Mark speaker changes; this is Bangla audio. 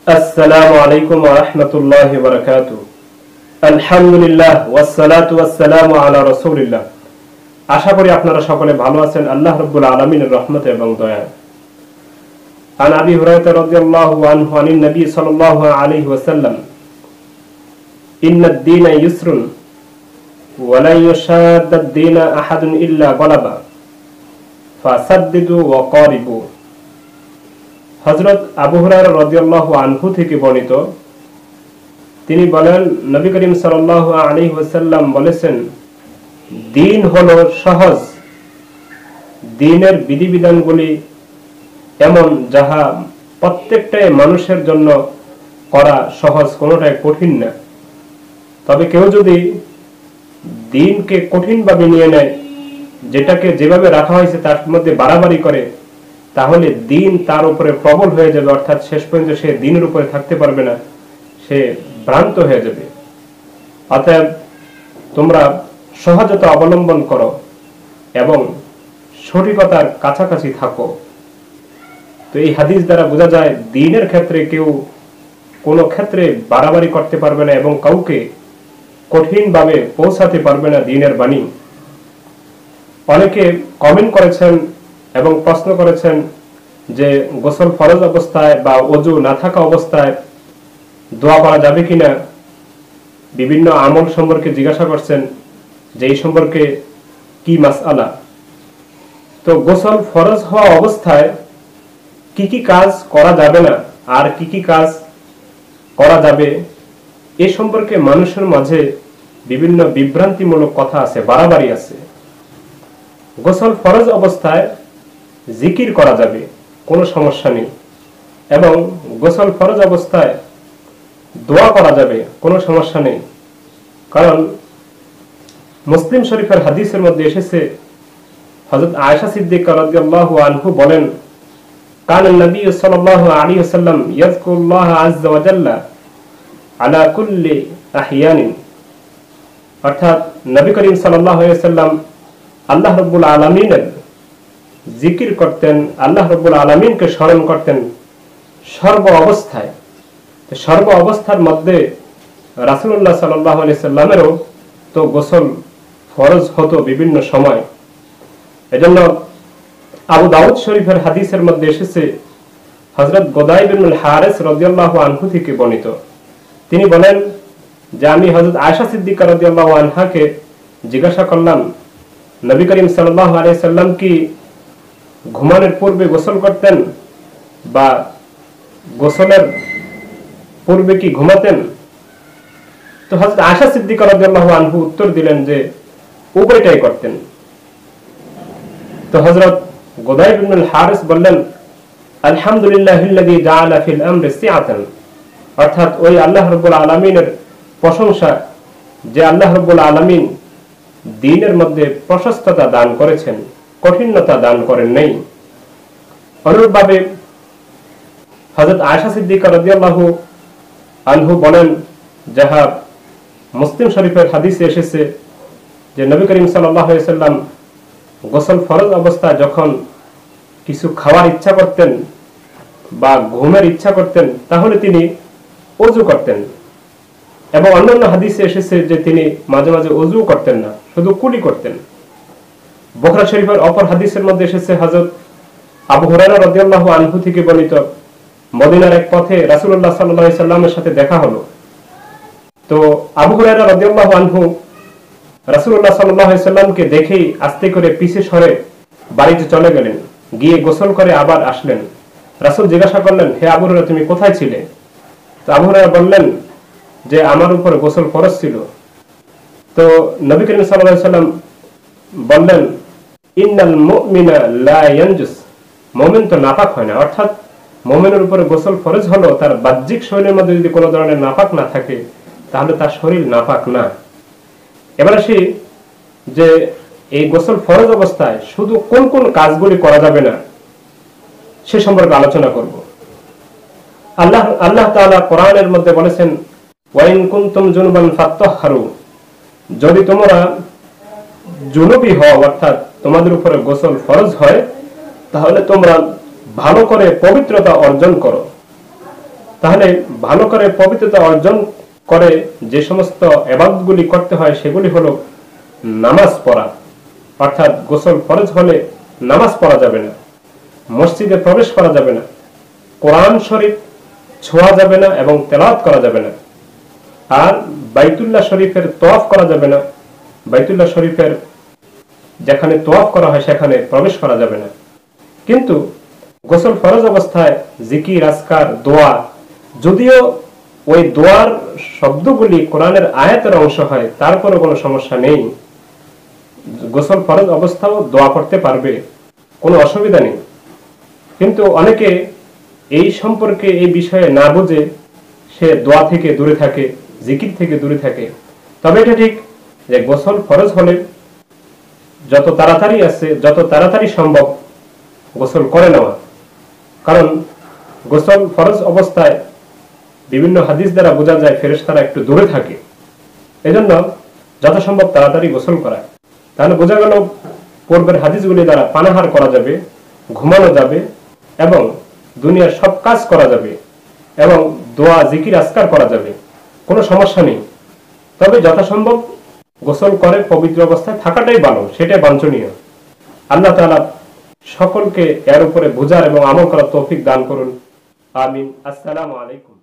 Speaker 1: আসসালামু আলাইকুম ওয়া রাহমাতুল্লাহি ওয়া বারাকাতুহু। আলহামদুলিল্লাহ ওয়াসসালাতু ওয়াসসালামু আলা রাসূলিল্লাহ। আশা করি আপনারা সকলে ভালো আছেন আল্লাহ রাব্বুল আলামিনের রহমতে এবং দয়ায়। আন আবি হুরায়রা রাদিয়াল্লাহু আনহু আনিন নবী সাল্লাল্লাহু আলাইহি ওয়াসাল্লাম ইন্নাদ দীনা ইউসরুন ওয়া লা ইউশাদ্দাদ দীনা আহাদুন ইল্লা গালাবা ফাসাদ্দিদু ওয়া কারিবু। হযরত আবু হুরায়রা রাদিয়াল্লাহু আনহু থেকে বর্ণিত, তিনি বলেন, নবী করিম সাল্লাল্লাহু আলাইহি ওয়াসাল্লাম বলেছেন, দ্বীন হলো সহজ। দ্বীনের বিধিবিধানগুলি এমন যাহা প্রত্যেকটাই মানুষের জন্য করা সহজ, কোনোটাই কঠিন না। তবে কেউ যদি দ্বীনকে কঠিনভাবে নিয়ে নেয়, যেটাকে যেভাবে রাখা হয়েছে তার মধ্যে বাড়াবাড়ি করে, তাহলে দ্বীন তার উপরে প্রবল হয়ে যাবে, অর্থাৎ শেষ পর্যন্ত সে দ্বীনের উপরে থাকতে পারবে না, সে ভ্রান্ত হয়ে যাবে। অতএব তোমরা সহজতা অবলম্বন করো এবং সঠিকতার কাছাকাছি থাকো। তো এই হাদিস দ্বারা বোঝা যায়, দ্বীনের ক্ষেত্রে কেউ কোনো ক্ষেত্রে বাড়াবাড়ি করতে পারবে না এবং কাউকে কঠিনভাবে পৌঁছাতে পারবে না দ্বীনের বাণী। অনেকে কমেন্ট করেছেন এবং প্রশ্ন করেছেন যে গোসল ফরজ অবস্থায় বা ওযু না থাকা অবস্থায় দোয়া করা যাবে কিনা, বিভিন্ন আমল সম্পর্কে জিজ্ঞাসা করছেন যে এই সম্পর্কে কি মাসআলা। তো গোসল ফরজ হওয়া অবস্থায় কি কি কাজ করা যাবে না আর কি কি কাজ করা যাবে, এ সম্পর্কে মানুষের মাঝে বিভিন্ন বিভ্রান্তিমূলক কথা আছে, বাড়াবাড়ি আছে। গোসল ফরজ অবস্থায় জিকির করা যাবে, কোনো সমস্যা নেই, এবং গোসল ফরজ অবস্থায় দোয়া করা যাবে, কোনো সমস্যা নেই। কারণ মুসলিম শরীফের হাদিসের মধ্যে এসেছে, হযরত আয়েশা সিদ্দিকা রাদিয়াল্লাহু আনহু বলেন, কানা নবী সাল্লাল্লাহু আলাইহি ওয়াসাল্লাম ইয়াযকুরুল্লাহ আযজা ওয়া জাল্লা আলা কুল্লি আহইয়ানিন। অর্থাৎ নবী করিম সাল্লাল্লাহু আলাইহি ওয়াসাল্লাম আল্লাহ রাব্বুল আলামিনের জিকির করতেন, আল্লাহ রাব্বুল আলামিনকে স্মরণ করতেন সর্ব অবস্থায়। সর্ব অবস্থার মধ্যে রাসূলুল্লাহ সাল্লাল্লাহু আলাইহি সাল্লামেরও তো গোসল ফরজ হতো বিভিন্ন সময়। এজন্য আবু দাউদ শরীফের হাদিসের মধ্যে এসেছে, হযরত গুদাইব ইবনুল হারিস রাদিয়াল্লাহু আনহু থেকে বর্ণিত, তিনি বলেন যে আমি হযরত আয়েশা সিদ্দিকা রাদিয়াল্লাহু আনহাকে জিজ্ঞাসা করলাম, নবী করিম সাল্লাল্লাহু আলাইহি সাল্লাম কি ঘুমানোর পূর্বে গোসল করতেন বা গোসলের পূর্বে কি ঘুমাতেন? তো হযরত আয়েশা সিদ্দিকা রাদিয়াল্লাহু আনহু উত্তর দিলেন যে উভয়টাই করতেন। তো হযরত গুদাইব ইবনুল হারিস বললেন, আলহামদুলিল্লাহিল্লাযী জাআলা ফিল আমরি সিআতান। অর্থাৎ ওই আল্লাহ রাব্বুল আলামিনের প্রশংসা যে আল্লাহ রাব্বুল আলামিন দ্বীনের মধ্যে প্রশস্ততা দান করেছেন, কঠিনতা দান করেন নাই। অনুরূপভাবে হযরত আয়েশা সিদ্দিকা রাদিয়াল্লাহু আনহু বলেন, যাহা মুসলিম শরীফের হাদিসে এসেছে, যে নবী করিম সাল্লাল্লাহু আলাইহি সাল্লাম গোসল ফরজ অবস্থায় যখন কিছু খাওয়ার ইচ্ছা করতেন বা ঘুমের ইচ্ছা করতেন, তাহলে তিনি ওযু করতেন। এবং অন্যান্য হাদিসে এসেছে যে তিনি মাঝে মাঝে ওযু করতেন না, শুধু কুলি করতেন। বুখারী শরীফের অপর হাদিসের মধ্যে এসেছে, হযরত আবু হুরায়রা রাদিয়াল্লাহু আনহু থেকে বর্ণিত, মদিনার এক পথে রাসূলুল্লাহ সাল্লাল্লাহু আলাইহি সাল্লামের সাথে দেখা হলো। তো আবু হুরায়রা রাদিয়াল্লাহু আনহু রাসূলুল্লাহ সাল্লাল্লাহু আলাইহি সাল্লামকে দেখেই আস্তে করে পিছে সরে বাড়িতে চলে গেলেন, গিয়ে গোসল করে আবার আসলেন। রাসূল জিজ্ঞাসা করলেন, হে আবু হুরায়রা, তুমি কোথায় ছিলে? তো আবু হুরায়রা বললেন যে আমার উপর গোসল ফরজ ছিল। তো নবী করিম সাল্লাল্লাহু আলাইহি সাল্লাম বললেন, ইন্নাল মুমিনা লা ইয়ানজুস। মুমিন তো নাপাক হয় না। অর্থাৎ মুমিনের উপরে গোসল ফরজ হলো, তার বাহ্যিক শরীরের মধ্যে যদি কোনো ধরনের নাপাক না থাকে, তাহলে তার শরীর নাপাক না। এবার আসি যে এই গোসল ফরজ অবস্থায় শুধু কোন কোন কাজগুলি করা যাবে না, সে সম্পর্কে আলোচনা করব। আল্লাহ তাআলা কোরআনের মধ্যে বলেছেন, ওয়াইন কুনতুম জুনুবান ফাত্তাহহারু। যদি তোমরা জুনুবী হও, অর্থাৎ তোমাদের উপরে গোসল ফরজ হয়, তাহলে তোমরা ভালো করে পবিত্রতা অর্জন করো। তাহলে ভালো করে পবিত্রতা অর্জন করে যে সমস্ত ইবাদতগুলি করতে হয় সেগুলি হলো নামাজ পড়া, অর্থাৎ গোসল ফরজ হলে নামাজ পড়া যাবে না, মসজিদে প্রবেশ করা যাবে না, কোরআন শরীফ ছোঁয়া যাবে না এবং তেলাওয়াত করা যাবে না, আর বাইতুল্লাহ শরীফের তওয়াফ করা যাবে না, বাইতুল্লাহ শরীফের যেখানে তওয়াফ করা হয় সেখানে প্রবেশ করা যাবে না। কিন্তু গোসল ফরজ অবস্থায় জিকির, আজকার, দোয়া, যদিও ওই দোয়ার শব্দগুলি কোরআনের আয়াতের অংশ হয় তারপরও কোনো সমস্যা নেই, গোসল ফরজ অবস্থাও দোয়া করতে পারবে, কোনো অসুবিধা নেই। কিন্তু অনেকে এই সম্পর্কে, এই বিষয়ে না বুঝে সে দোয়া থেকে দূরে থাকে, জিকির থেকে দূরে থাকে। তবে এটা ঠিক যে গোসল ফরজ হলে যত তাড়াতাড়ি সম্ভব গোসল করে নেওয়া, কারণ গোসল ফরজ অবস্থায় বিভিন্ন হাদিস দ্বারা বোঝা যায় ফেরেশতারা একটু দূরে থাকে, এজন্য যথাসম্ভব তাড়াতাড়ি গোসল করা। তাহলে বোঝা গেল পূর্বের হাদিসগুলি দ্বারা পানাহার করা যাবে, ঘুমানো যাবে এবং দুনিয়ার সব কাজ করা যাবে এবং দোয়া, জিকির, আজকার করা যাবে, কোনো সমস্যা নেই। তবে যথাসম্ভব গোসল করে পবিত্র অবস্থায় থাকাটাই ভালো, সেটাই বাঞ্ছনীয়। আল্লাহ তাআলা সকলকে এর উপরে বোঝার এবং আমল করার তৌফিক দান করুন। আমিন। আসসালামু আলাইকুম।